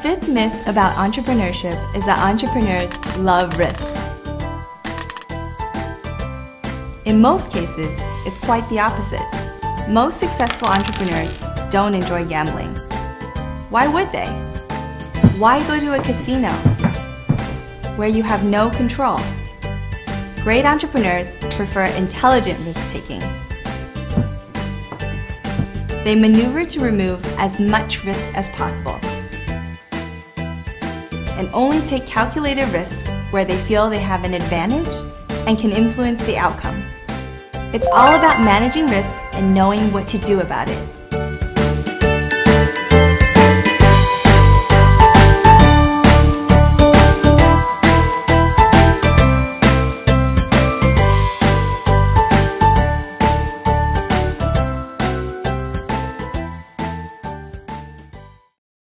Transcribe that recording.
fifth myth about entrepreneurship is that entrepreneurs love risk. In most cases, it's quite the opposite. Most successful entrepreneurs don't enjoy gambling. Why would they? Why go to a casino where you have no control? Great entrepreneurs prefer intelligent risk-taking. They maneuver to remove as much risk as possible and only take calculated risks where they feel they have an advantage and can influence the outcome. It's all about managing risk and knowing what to do about it.